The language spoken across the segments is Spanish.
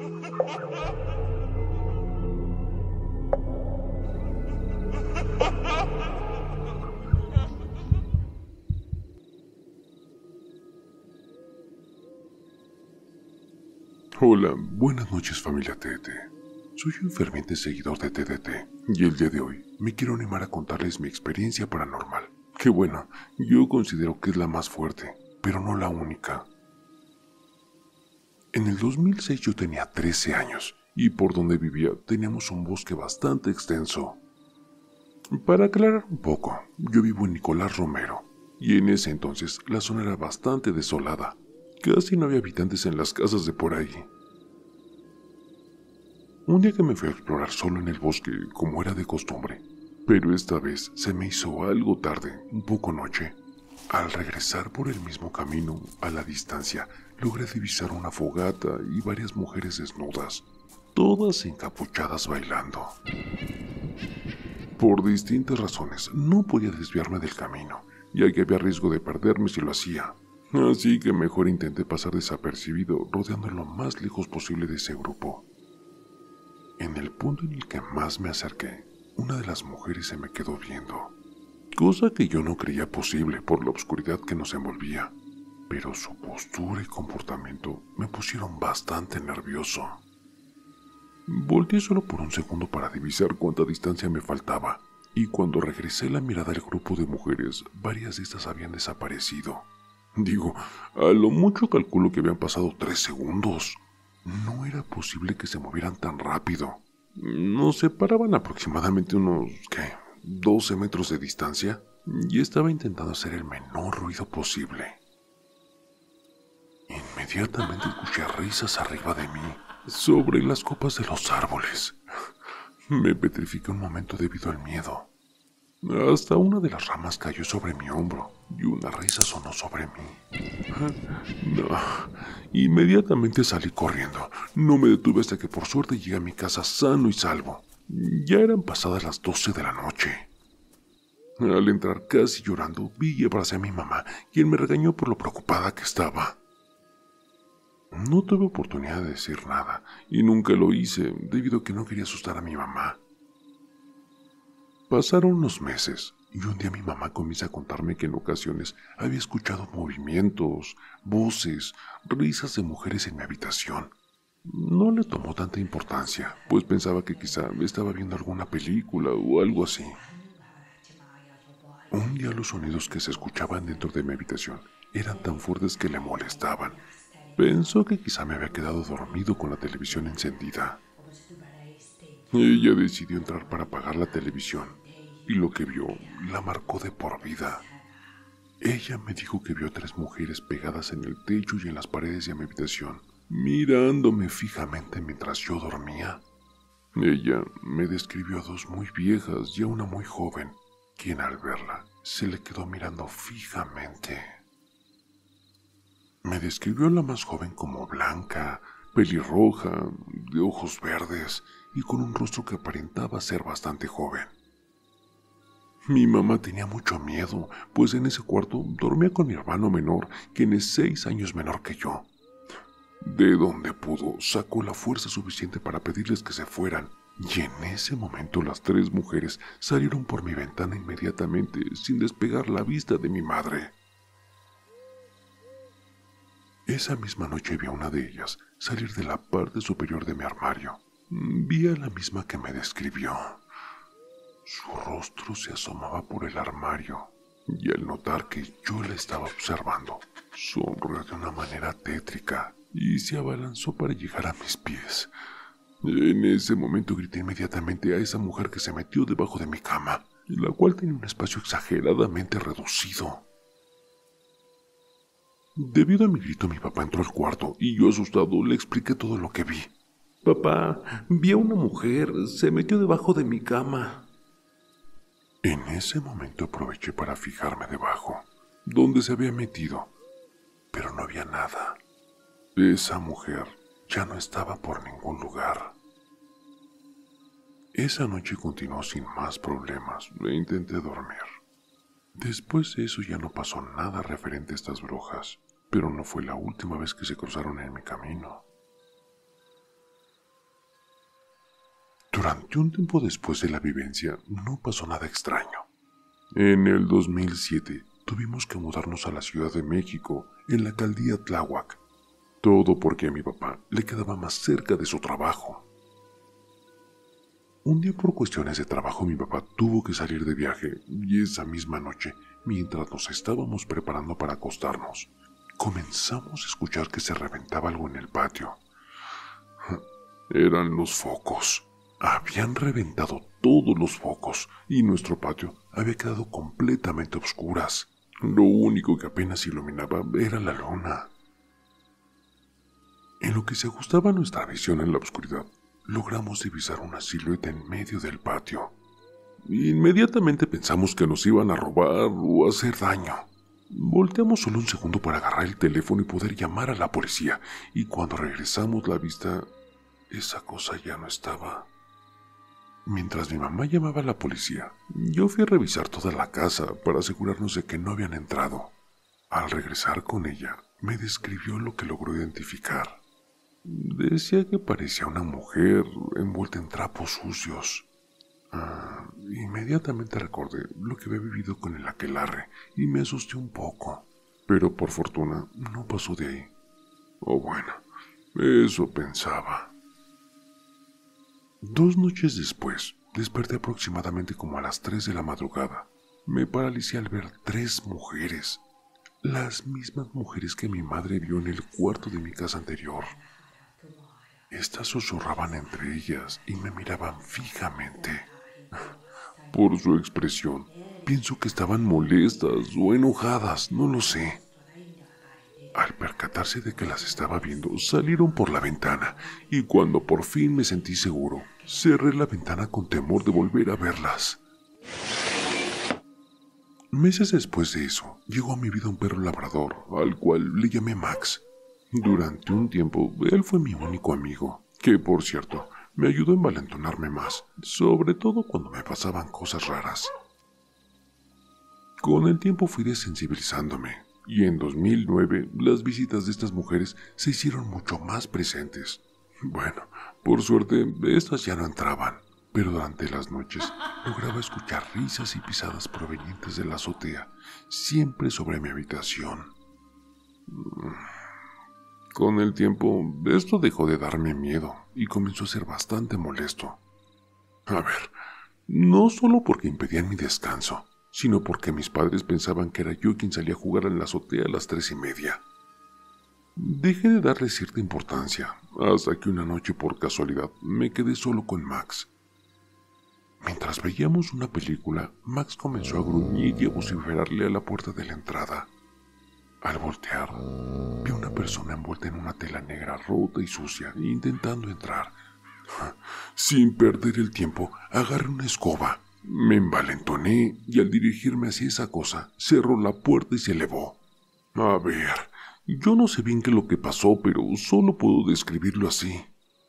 Hola, buenas noches familia TDT. Soy un ferviente seguidor de TDT y el día de hoy me quiero animar a contarles mi experiencia paranormal. Que bueno, yo considero que es la más fuerte, pero no la única. En el 2006 yo tenía 13 años y por donde vivía teníamos un bosque bastante extenso. Para aclarar un poco, yo vivo en Nicolás Romero y en ese entonces la zona era bastante desolada. Casi no había habitantes en las casas de por ahí. Un día que me fui a explorar solo en el bosque, como era de costumbre, pero esta vez se me hizo algo tarde, un poco noche. Al regresar por el mismo camino, a la distancia, logré divisar una fogata y varias mujeres desnudas, todas encapuchadas bailando. Por distintas razones, no podía desviarme del camino, ya que había riesgo de perderme si lo hacía. Así que mejor intenté pasar desapercibido, rodeando lo más lejos posible de ese grupo. En el punto en el que más me acerqué, una de las mujeres se me quedó viendo, cosa que yo no creía posible por la oscuridad que nos envolvía, pero su postura y comportamiento me pusieron bastante nervioso. Volteé solo por un segundo para divisar cuánta distancia me faltaba, y cuando regresé la mirada al grupo de mujeres, varias de estas habían desaparecido. Digo, a lo mucho calculo que habían pasado 3 segundos. No era posible que se movieran tan rápido. Nos separaban aproximadamente unos, 12 metros de distancia, y estaba intentando hacer el menor ruido posible. Inmediatamente escuché risas arriba de mí, sobre las copas de los árboles. Me petrifiqué un momento debido al miedo. Hasta una de las ramas cayó sobre mi hombro y una risa sonó sobre mí. No, inmediatamente salí corriendo. No me detuve hasta que por suerte llegué a mi casa sano y salvo. Ya eran pasadas las 12 de la noche. Al entrar casi llorando, vi y abracé a mi mamá, quien me regañó por lo preocupada que estaba. No tuve oportunidad de decir nada y nunca lo hice debido a que no quería asustar a mi mamá. Pasaron unos meses y un día mi mamá comienza a contarme que en ocasiones había escuchado movimientos, voces, risas de mujeres en mi habitación. No le tomó tanta importancia, pues pensaba que quizá estaba viendo alguna película o algo así. Un día los sonidos que se escuchaban dentro de mi habitación eran tan fuertes que le molestaban. Pensó que quizá me había quedado dormido con la televisión encendida. Ella decidió entrar para apagar la televisión y lo que vio la marcó de por vida. Ella me dijo que vio 3 mujeres pegadas en el techo y en las paredes de mi habitación, mirándome fijamente mientras yo dormía. Ella me describió a 2 muy viejas y a una muy joven, quien al verla se le quedó mirando fijamente. Me describió a la más joven como blanca, pelirroja, de ojos verdes y con un rostro que aparentaba ser bastante joven. Mi mamá tenía mucho miedo, pues en ese cuarto dormía con mi hermano menor, quien es 6 años menor que yo. De donde pudo, sacó la fuerza suficiente para pedirles que se fueran, y en ese momento las 3 mujeres salieron por mi ventana inmediatamente, sin despegar la vista de mi madre. Esa misma noche vi a una de ellas salir de la parte superior de mi armario. Vi a la misma que me describió. Su rostro se asomaba por el armario y al notar que yo la estaba observando, sonrió de una manera tétrica y se abalanzó para llegar a mis pies. En ese momento grité inmediatamente a esa mujer que se metió debajo de mi cama, la cual tenía un espacio exageradamente reducido. Debido a mi grito, mi papá entró al cuarto y yo asustado le expliqué todo lo que vi. Papá, vi a una mujer, se metió debajo de mi cama. En ese momento aproveché para fijarme debajo, donde se había metido, pero no había nada. Esa mujer ya no estaba por ningún lugar. Esa noche continuó sin más problemas e intenté dormir. Después de eso ya no pasó nada referente a estas brujas, pero no fue la última vez que se cruzaron en mi camino. Durante un tiempo después de la vivencia, no pasó nada extraño. En el 2007, tuvimos que mudarnos a la Ciudad de México, en la alcaldía Tláhuac. Todo porque a mi papá le quedaba más cerca de su trabajo. Un día por cuestiones de trabajo mi papá tuvo que salir de viaje y esa misma noche, mientras nos estábamos preparando para acostarnos, comenzamos a escuchar que se reventaba algo en el patio. Eran los focos. Habían reventado todos los focos y nuestro patio había quedado completamente a oscuras. Lo único que apenas iluminaba era la luna. En lo que se ajustaba nuestra visión en la oscuridad, logramos divisar una silueta en medio del patio. Inmediatamente pensamos que nos iban a robar o a hacer daño. Volteamos solo un segundo para agarrar el teléfono y poder llamar a la policía, y cuando regresamos la vista, esa cosa ya no estaba. Mientras mi mamá llamaba a la policía, yo fui a revisar toda la casa para asegurarnos de que no habían entrado. Al regresar con ella, me describió lo que logró identificar. Decía que parecía una mujer envuelta en trapos sucios. Inmediatamente recordé lo que había vivido con el aquelarre y me asusté un poco, pero por fortuna no pasó de ahí. O bueno, eso pensaba. 2 noches después, desperté aproximadamente como a las 3 de la madrugada. Me paralicé al ver 3 mujeres, las mismas mujeres que mi madre vio en el cuarto de mi casa anterior. Estas susurraban entre ellas y me miraban fijamente. Por su expresión, pienso que estaban molestas o enojadas, no lo sé. Al percatarse de que las estaba viendo, salieron por la ventana y cuando por fin me sentí seguro, cerré la ventana con temor de volver a verlas. Meses después de eso, llegó a mi vida un perro labrador, al cual le llamé Max. Durante un tiempo, él fue mi único amigo, que por cierto, me ayudó a envalentonarme más, sobre todo cuando me pasaban cosas raras. Con el tiempo fui desensibilizándome, y en 2009 las visitas de estas mujeres se hicieron mucho más presentes. Bueno, por suerte, estas ya no entraban, pero durante las noches lograba escuchar risas y pisadas provenientes de la azotea, siempre sobre mi habitación. Con el tiempo, esto dejó de darme miedo y comenzó a ser bastante molesto. A ver, no solo porque impedían mi descanso, sino porque mis padres pensaban que era yo quien salía a jugar en la azotea a las 3:30. Dejé de darle cierta importancia, hasta que una noche por casualidad me quedé solo con Max. Mientras veíamos una película, Max comenzó a gruñir y a vociferarle a la puerta de la entrada. Al voltear, vi una persona envuelta en una tela negra rota y sucia, intentando entrar. Sin perder el tiempo, agarré una escoba, me envalentoné y al dirigirme hacia esa cosa, cerró la puerta y se elevó. A ver, yo no sé bien qué es lo que pasó, pero solo puedo describirlo así.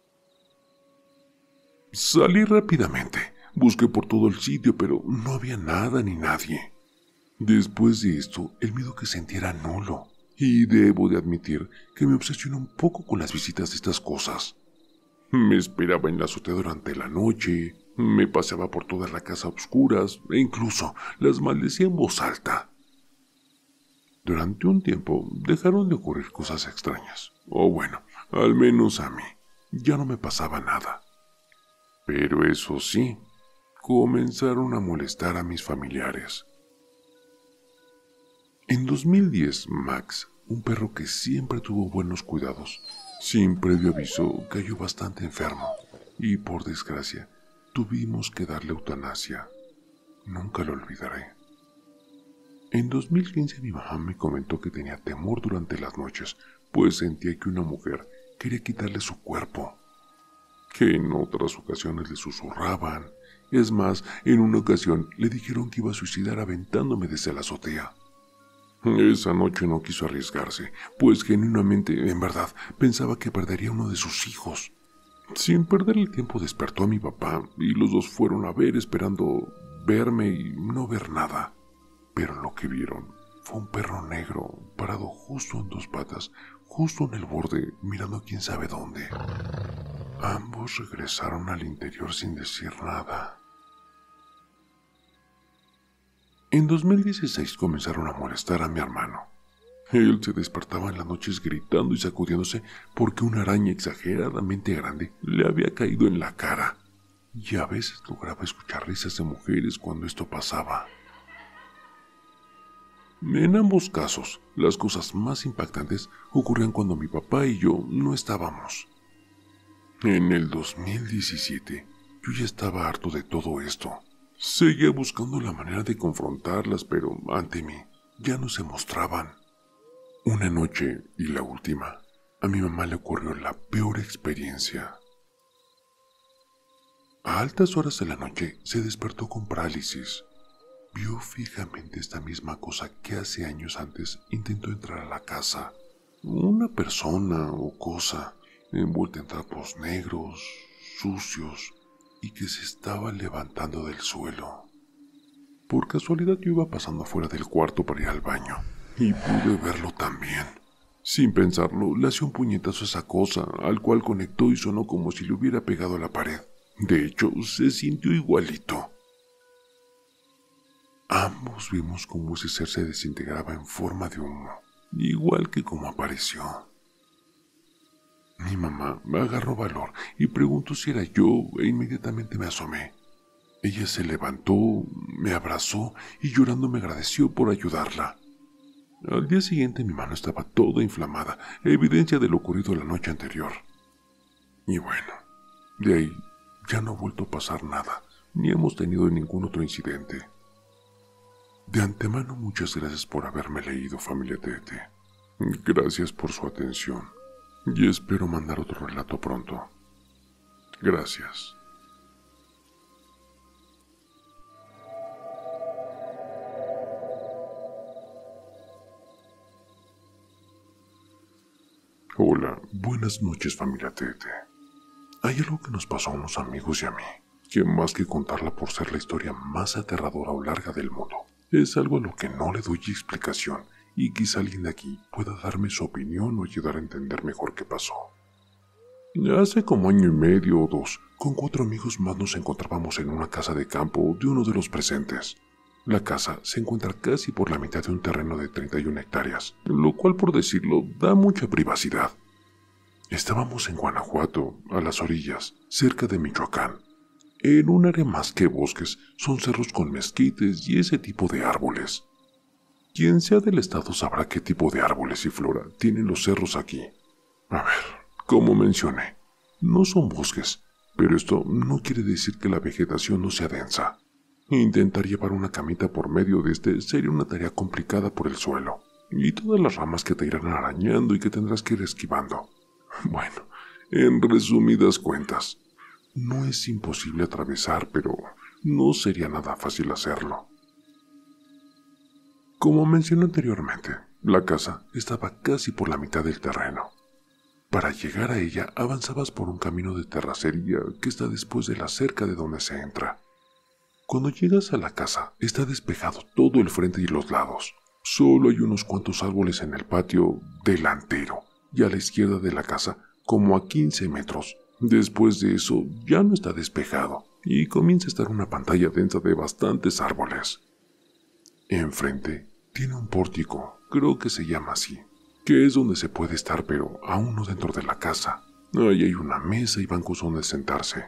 Salí rápidamente, busqué por todo el sitio, pero no había nada ni nadie. Después de esto, el miedo que sentí era nulo, y debo de admitir que me obsesioné un poco con las visitas de estas cosas. Me esperaba en la azotea durante la noche, me paseaba por toda la casa a oscuras, e incluso las maldecía en voz alta. Durante un tiempo dejaron de ocurrir cosas extrañas, o bueno, al menos a mí, ya no me pasaba nada. Pero eso sí, comenzaron a molestar a mis familiares. En 2010, Max, un perro que siempre tuvo buenos cuidados, sin previo aviso cayó bastante enfermo y por desgracia tuvimos que darle eutanasia. Nunca lo olvidaré. En 2015 mi mamá me comentó que tenía temor durante las noches, pues sentía que una mujer quería quitarle su cuerpo, que en otras ocasiones le susurraban. Es más, en una ocasión le dijeron que iba a suicidar aventándome desde la azotea. Esa noche no quiso arriesgarse, pues genuinamente, en verdad, pensaba que perdería uno de sus hijos. Sin perder el tiempo despertó a mi papá y los dos fueron a ver esperando verme y no ver nada. Pero lo que vieron fue un perro negro parado justo en 2 patas, justo en el borde, mirando quién sabe dónde. Ambos regresaron al interior sin decir nada. En 2016 comenzaron a molestar a mi hermano. Él se despertaba en las noches gritando y sacudiéndose porque una araña exageradamente grande le había caído en la cara. Y a veces lograba escuchar risas de mujeres cuando esto pasaba. En ambos casos, las cosas más impactantes ocurrían cuando mi papá y yo no estábamos. En el 2017, yo ya estaba harto de todo esto. Seguía buscando la manera de confrontarlas, pero ante mí ya no se mostraban. Una noche, y la última, a mi mamá le ocurrió la peor experiencia. A altas horas de la noche se despertó con parálisis. Vio fijamente esta misma cosa que hace años antes intentó entrar a la casa. Una persona o cosa envuelta en trapos negros, sucios, y que se estaba levantando del suelo. Por casualidad yo iba pasando afuera del cuarto para ir al baño, y pude verlo también. Sin pensarlo, le hacía un puñetazo a esa cosa, al cual conectó y sonó como si le hubiera pegado a la pared. De hecho, se sintió igualito. Ambos vimos cómo ese ser se desintegraba en forma de humo, igual que como apareció. Mi mamá me agarró valor y preguntó si era yo e inmediatamente me asomé. Ella se levantó, me abrazó y llorando me agradeció por ayudarla. Al día siguiente mi mano estaba toda inflamada, evidencia de lo ocurrido la noche anterior. Y bueno, de ahí ya no ha vuelto a pasar nada, ni hemos tenido ningún otro incidente. De antemano, muchas gracias por haberme leído, familia Tete. Gracias por su atención. Y espero mandar otro relato pronto. Gracias. Hola, buenas noches, familia Tete. Hay algo que nos pasó a unos amigos y a mí, que más que contarla por ser la historia más aterradora o larga del mundo, es algo a lo que no le doy explicación y quizá alguien de aquí pueda darme su opinión o ayudar a entender mejor qué pasó. Hace como año y medio o dos, con 4 amigos más nos encontrábamos en una casa de campo de uno de los presentes. La casa se encuentra casi por la mitad de un terreno de 31 hectáreas, lo cual, por decirlo, da mucha privacidad. Estábamos en Guanajuato, a las orillas, cerca de Michoacán. En un área más que bosques, son cerros con mezquites y ese tipo de árboles. Quien sea del estado sabrá qué tipo de árboles y flora tienen los cerros aquí. A ver, como mencioné, no son bosques, pero esto no quiere decir que la vegetación no sea densa. Intentar llevar una camita por medio de este sería una tarea complicada por el suelo, y todas las ramas que te irán arañando y que tendrás que ir esquivando. Bueno, en resumidas cuentas, no es imposible atravesar, pero no sería nada fácil hacerlo. Como mencioné anteriormente, la casa estaba casi por la mitad del terreno. Para llegar a ella avanzabas por un camino de terracería que está después de la cerca de donde se entra. Cuando llegas a la casa, está despejado todo el frente y los lados. Solo hay unos cuantos árboles en el patio delantero y a la izquierda de la casa, como a 15 metros. Después de eso, ya no está despejado y comienza a estar una pantalla densa de bastantes árboles. Enfrente tiene un pórtico, creo que se llama así, que es donde se puede estar, pero aún no dentro de la casa. Ahí hay una mesa y bancos donde sentarse.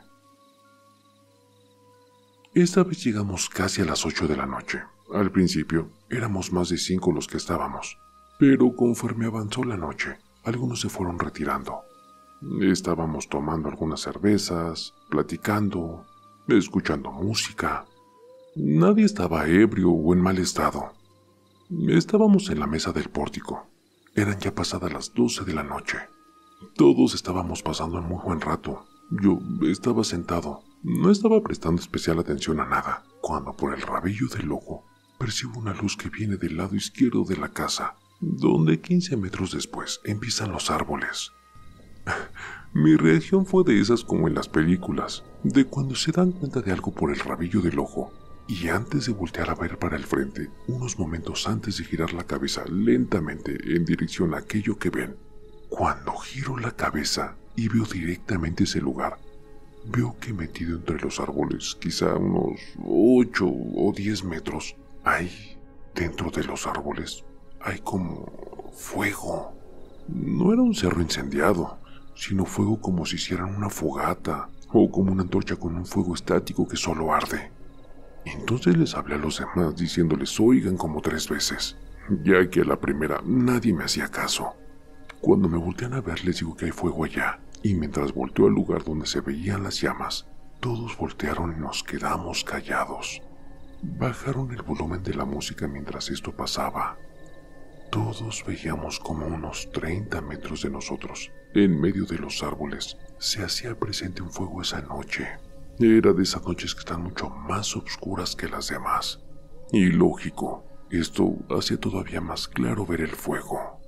Esta vez llegamos casi a las 8 de la noche. Al principio éramos más de 5 los que estábamos, pero conforme avanzó la noche, algunos se fueron retirando. Estábamos tomando algunas cervezas, platicando, escuchando música. Nadie estaba ebrio o en mal estado. Estábamos en la mesa del pórtico. Eran ya pasadas las 12 de la noche. Todos estábamos pasando un muy buen rato. Yo estaba sentado. No estaba prestando especial atención a nada, cuando por el rabillo del ojo percibo una luz que viene del lado izquierdo de la casa, donde 15 metros después empiezan los árboles. Mi reacción fue de esas como en las películas, de cuando se dan cuenta de algo por el rabillo del ojo, y antes de voltear a ver para el frente, unos momentos antes de girar la cabeza lentamente en dirección a aquello que ven, Cuando giro la cabeza y veo directamente ese lugar, veo que metido entre los árboles, quizá unos 8 o 10 metros, ahí, dentro de los árboles, hay como fuego. No era un cerro incendiado, sino fuego como si hicieran una fogata o como una antorcha con un fuego estático que solo arde. Entonces les hablé a los demás diciéndoles oigan como 3 veces, ya que a la primera nadie me hacía caso. Cuando me voltean a ver les digo que hay fuego allá, y mientras volteo al lugar donde se veían las llamas, todos voltearon y nos quedamos callados. Bajaron el volumen de la música mientras esto pasaba. Todos veíamos como unos 30 metros de nosotros, en medio de los árboles, se hacía presente un fuego esa noche. Era de esas noches que están mucho más oscuras que las demás. Y lógico, esto hacía todavía más claro ver el fuego.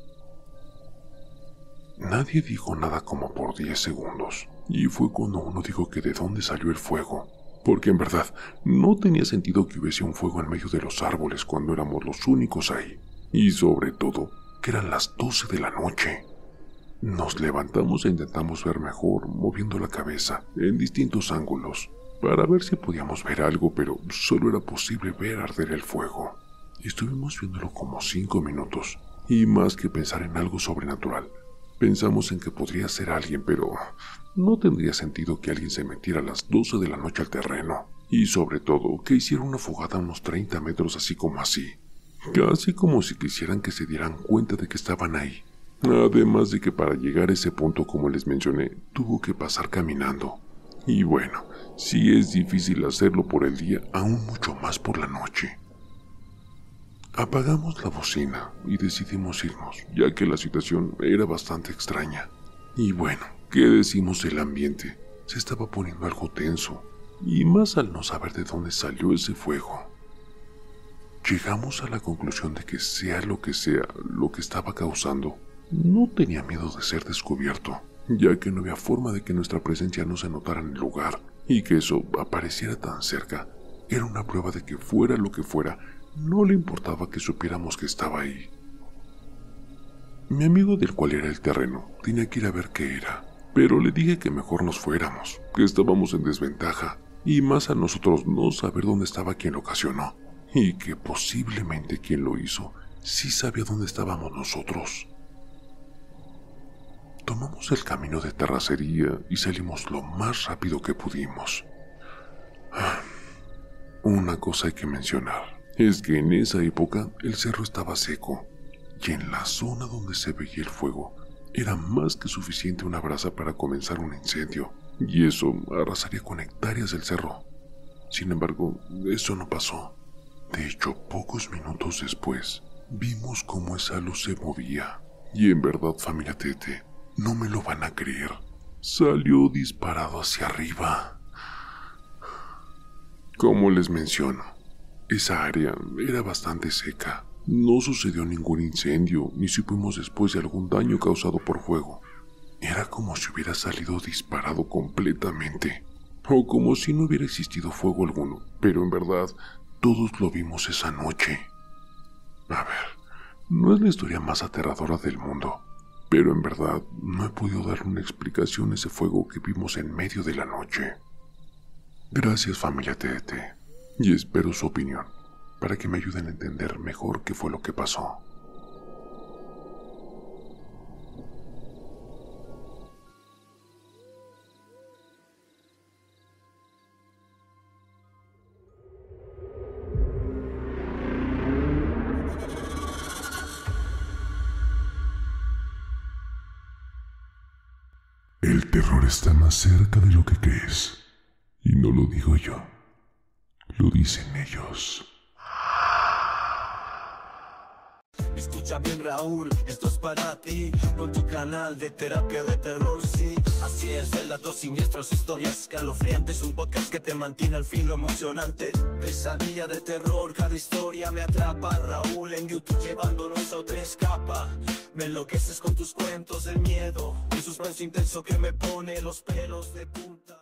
Nadie dijo nada como por 10 segundos, y fue cuando uno dijo que de dónde salió el fuego, porque en verdad no tenía sentido que hubiese un fuego en medio de los árboles cuando éramos los únicos ahí, y sobre todo que eran las 12 de la noche. Nos levantamos e intentamos ver mejor, moviendo la cabeza en distintos ángulos, para ver si podíamos ver algo, pero solo era posible ver arder el fuego. Estuvimos viéndolo como 5 minutos, y más que pensar en algo sobrenatural, pensamos en que podría ser alguien, pero no tendría sentido que alguien se metiera a las 12 de la noche al terreno, y sobre todo que hiciera una fogata a unos 30 metros así como así, casi como si quisieran que se dieran cuenta de que estaban ahí. Además de que para llegar a ese punto, como les mencioné, tuvo que pasar caminando. Y bueno, si es difícil hacerlo por el día, aún mucho más por la noche. Apagamos la bocina y decidimos irnos, ya que la situación era bastante extraña. Y bueno, ¿qué decimos del ambiente? Se estaba poniendo algo tenso, y más al no saber de dónde salió ese fuego. Llegamos a la conclusión de que sea lo que estaba causando, no tenía miedo de ser descubierto, ya que no había forma de que nuestra presencia no se notara en el lugar, y que eso apareciera tan cerca era una prueba de que fuera lo que fuera, no le importaba que supiéramos que estaba ahí. Mi amigo, del cual era el terreno, tenía que ir a ver qué era, pero le dije que mejor nos fuéramos, que estábamos en desventaja, y más a nosotros no saber dónde estaba quien lo ocasionó, y que posiblemente quien lo hizo sí sabía dónde estábamos nosotros. Tomamos el camino de terracería y salimos lo más rápido que pudimos. Una cosa hay que mencionar, es que en esa época el cerro estaba seco, y en la zona donde se veía el fuego era más que suficiente una brasa para comenzar un incendio, y eso arrasaría con hectáreas del cerro. Sin embargo, eso no pasó. De hecho, pocos minutos después, vimos cómo esa luz se movía, y en verdad, familia Tete, no me lo van a creer, salió disparado hacia arriba. Como les menciono, esa área era bastante seca. No sucedió ningún incendio, ni supimos después de algún daño causado por fuego. Era como si hubiera salido disparado completamente, o como si no hubiera existido fuego alguno, pero en verdad, todos lo vimos esa noche. A ver, no es la historia más aterradora del mundo, pero en verdad no he podido darle una explicación a ese fuego que vimos en medio de la noche. Gracias, familia TT, y espero su opinión, para que me ayuden a entender mejor qué fue lo que pasó. El terror está más cerca de lo que crees. Y no lo digo yo, lo dicen ellos. Escucha bien, Raúl, esto es para ti, con tu canal de terapia de terror, sí. Así es, relatos siniestros, historias escalofriantes, un podcast que te mantiene al fin lo emocionante. Pesadilla de terror, cada historia me atrapa. Raúl en YouTube llevándonos a otra escapa. Me enloqueces con tus cuentos del miedo, un suspenso intenso que me pone los pelos de punta.